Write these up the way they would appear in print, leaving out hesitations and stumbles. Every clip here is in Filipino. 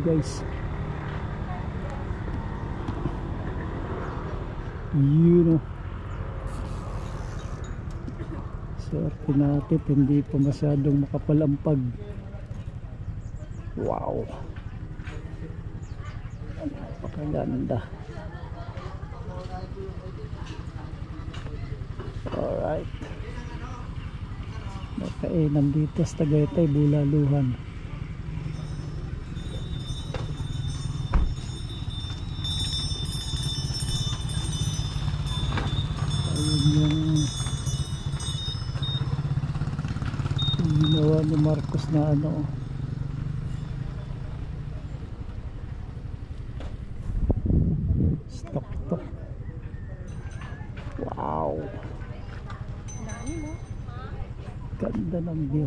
guys. Yun o. Swerte natin, hindi pa masyadong makapalampag. Wow, napakaganda. Alright, nakainan dito sa Tagaytay, Bulaluhan. Ginawa ni Marcos na ano, stock to. Wow, ganda ng view.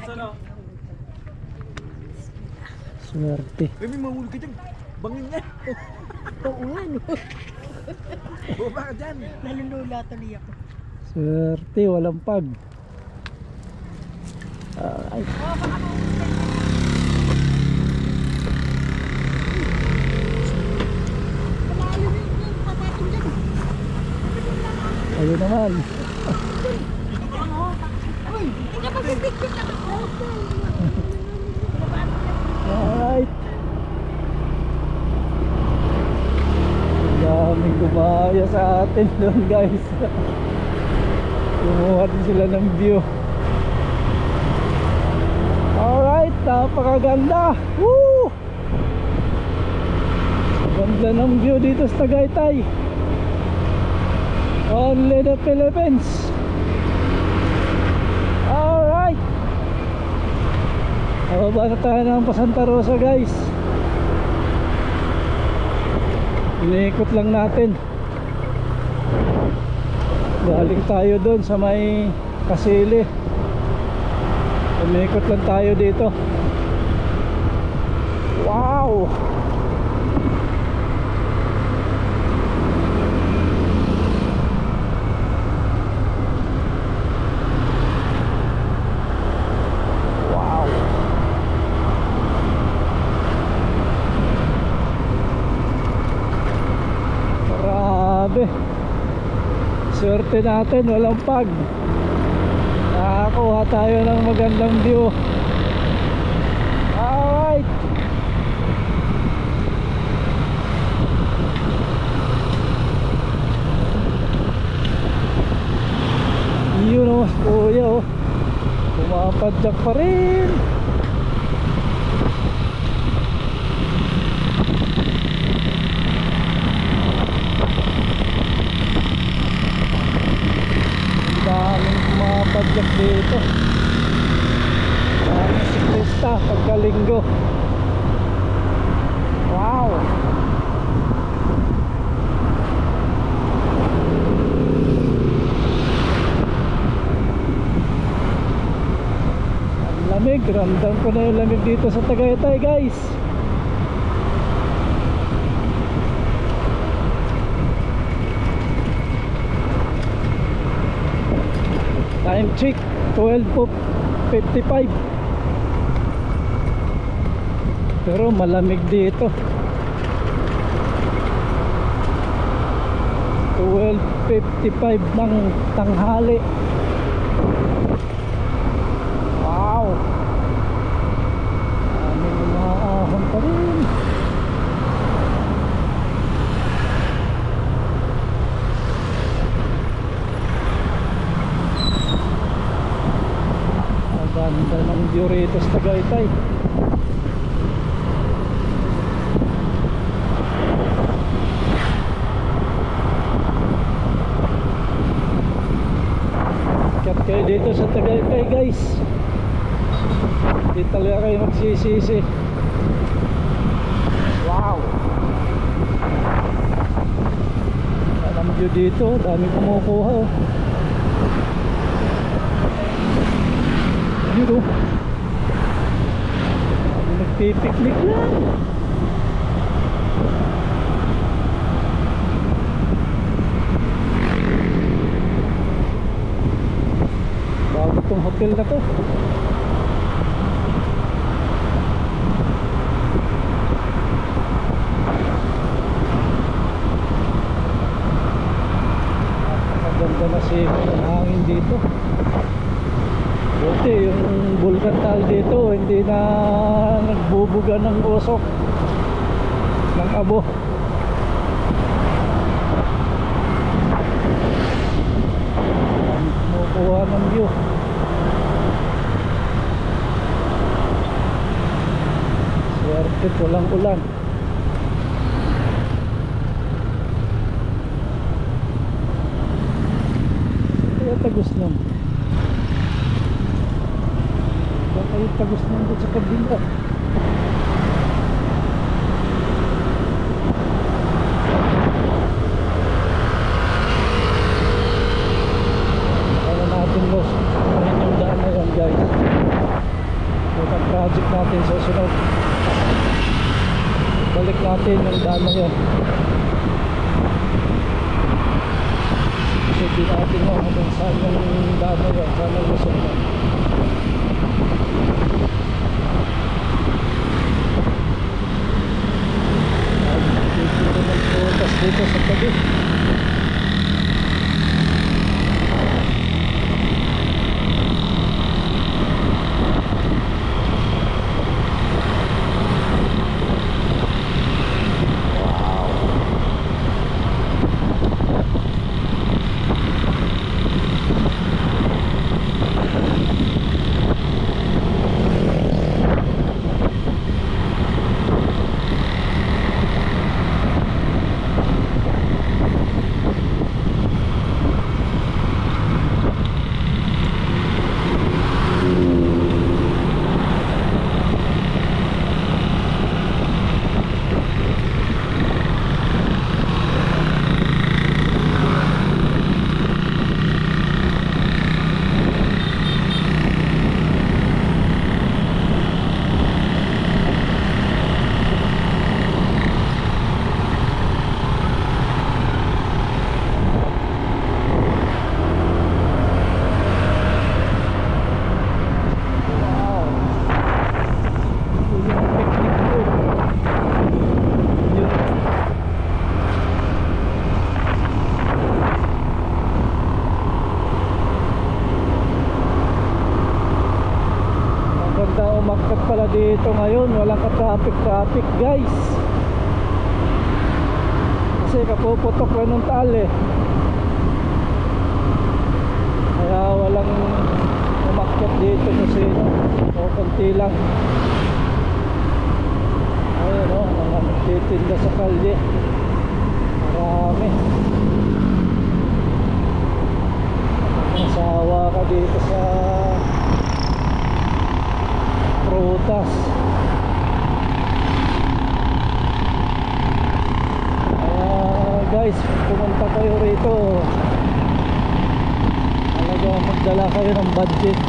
Swerte. May mahulog ka dyan, bangin nga. Oo nga no. Baba ka dyan. Nalulula tuloy ako. Swerte, walang pag. Ay. Ayun naman. Alright. Ang daming gumaya sa atin doon guys. Kumuha din sila ng view. Alright, napakaganda. Woo! Ganda ng view dito sa Tagaytay. Only the Philippines. Alright, bababa na tayo ng Santa Rosa guys. Iniikot lang natin. Galing tayo doon sa may Kasili. Umikot lang tayo dito. Wow! Wow! Grabe! Swerte natin, walang pag. Nakakuha tayo ng magandang view. Alright, yun o, kuya o, pumapadyak pa rin. Daming pumapadyak dito. Siklista pagkalinggo. Wow! Ang lamig, ramdam ko na yung lamig dito sa Tagaytay guys. Time check 12:55. Pero malamig dito. 12:55 ng tanghali. Wow! Aming mga ahon pa rin. Ang ganda ng view rito sa Tagaytay. Kayo dito sa Tagaytay guys, hindi talaga kayo magsisisi. Wow! Alam nyo dito, dami kumukuha oh. Yun oh, nagpipiknik lang. Itong hotel na to. hulugan ng usok ng abo. Kumukuha ng view. Swerte, walang ulan. Kaya tagos nun. Kaya tagos nun doon sa kabila. Kaya natin los. Ayun yung daan na yan, guys. Ito ang project natin sa sunod. Balik natin yung daan na yan. Kasi di natin mo kung saan yung daan na yan. Saan ang lusok na. Dito nagpuntas dito sa tabi. Umakyat pala dito ngayon, walang ka-traffic guys. Kasi kapuputok lang ng taal eh. Kaya walang umakyat dito kasi konti lang. Ayun o, mga nagtitinda sa kalye. Marami. Masawa ka dito sa prutas. Guys, pumunta kayo rito, talaga magdala kayo ng budget.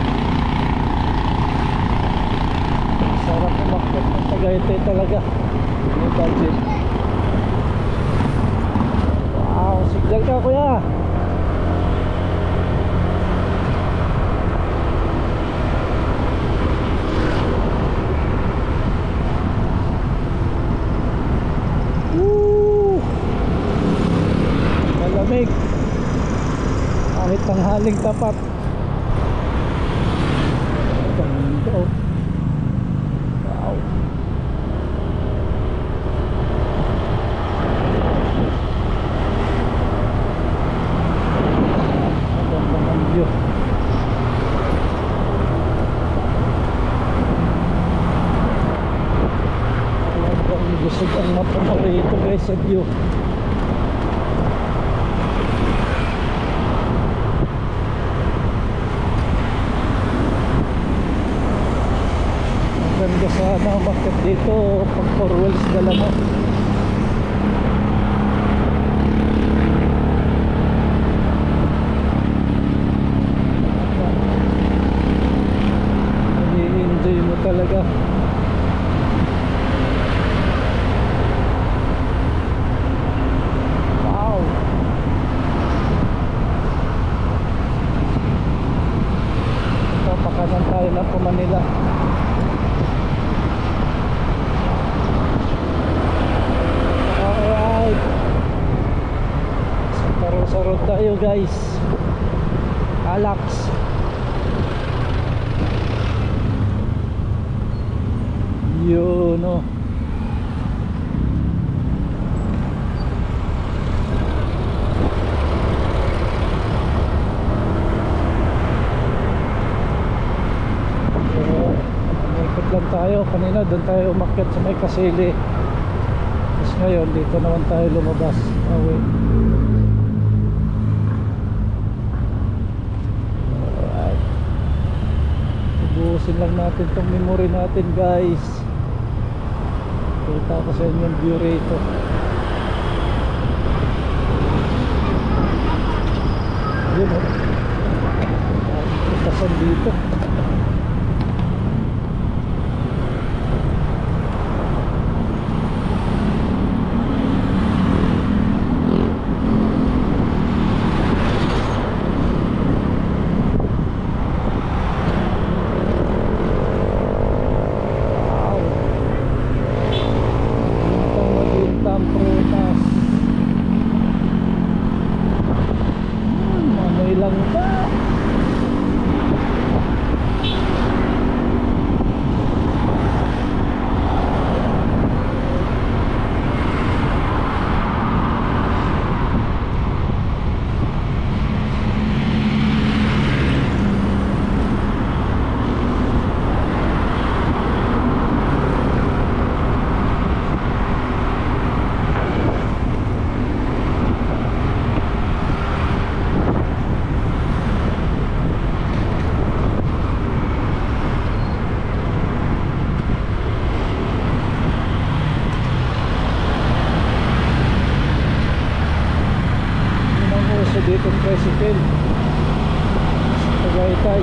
Sarap umakyat ng Tagaytay talaga, may budget. Wow, signal ka kuya. Kahit tanghaling tapat. Ganda oh. Wow. Ganda ng view. Talagang busog ang mata mo rito guys sa view. Ganda sana umakyat dito pag 4 wheels dala mo. I-enjoy mo talaga. Wow. Ito pakanan tayo na po Manila. Sa road tayo guys. Alax. Yo. tayo. Kanina doon tayo umakyat sa may Kasili. Tapos ngayon dito naman tayo lumabas. Away. Alright. Ubusin lang natin tong memory natin, guys. Kita ko sa inyo yung view rito. Yun o. Itasan dito. Lang ba? Dito ang tricycle Tagaytay.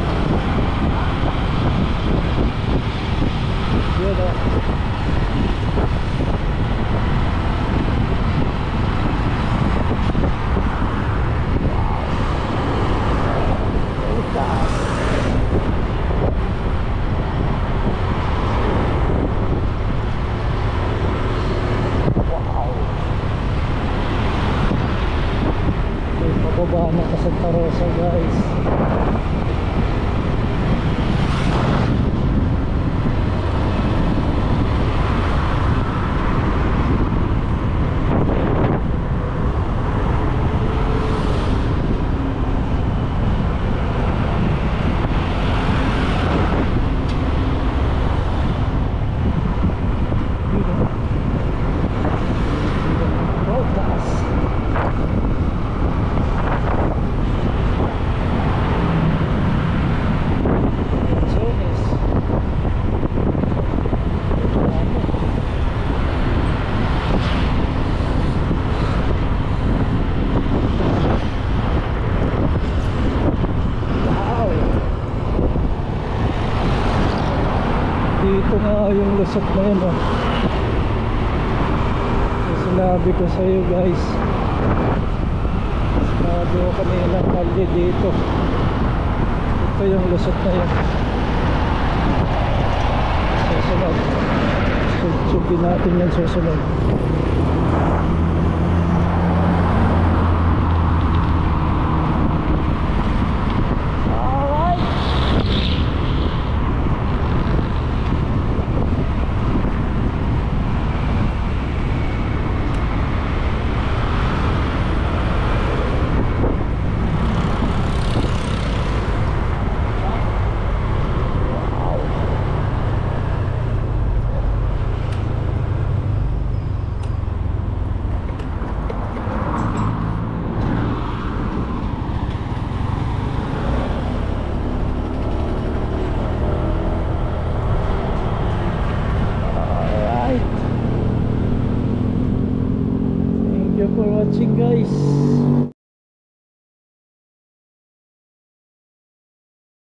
Yun o. Baba na ka sa Santa Rosa, guys. Dito nga yung lusot na yun oh. So, sinabi ko sa iyo, guys. Sinabi ko kanina kalye dito. Ito yung lusot na yun. Susunod. Sudsugin natin yan susunod.